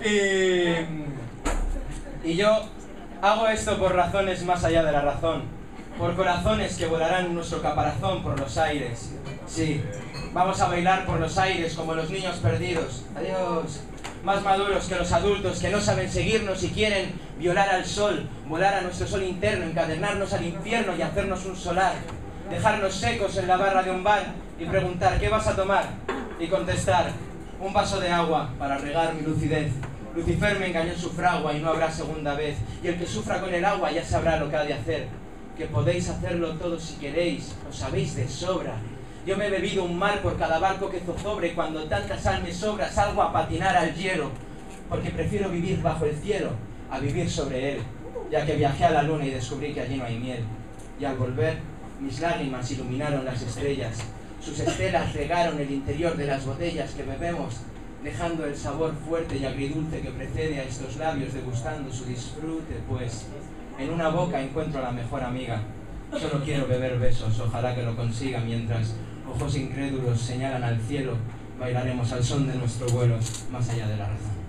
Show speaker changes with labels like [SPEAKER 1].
[SPEAKER 1] Y yo hago esto por razones más allá de la razón, por corazones que volarán nuestro caparazón por los aires. Sí, vamos a bailar por los aires como los niños perdidos. Adiós. Más maduros que los adultos que no saben seguirnos y quieren violar al sol, volar a nuestro sol interno, encadenarnos al infierno y hacernos un solar. Dejarnos secos en la barra de un bar y preguntar ¿qué vas a tomar? Y contestar un vaso de agua para regar mi lucidez. Lucifer me engañó en su fragua y no habrá segunda vez. Y el que sufra con el agua ya sabrá lo que ha de hacer. Que podéis hacerlo todo si queréis, lo sabéis de sobra. Yo me he bebido un mar por cada barco que zozobre y cuando tanta sal me sobra salgo a patinar al hielo. Porque prefiero vivir bajo el cielo a vivir sobre él, ya que viajé a la luna y descubrí que allí no hay miel. Y al volver, mis lágrimas iluminaron las estrellas. Sus estelas regaron el interior de las botellas que bebemos, dejando el sabor fuerte y agridulce que precede a estos labios degustando su disfrute, pues en una boca encuentro a la mejor amiga. Solo quiero beber besos, ojalá que lo consiga mientras ojos incrédulos señalan al cielo. Bailaremos al son de nuestro vuelo más allá de la razón.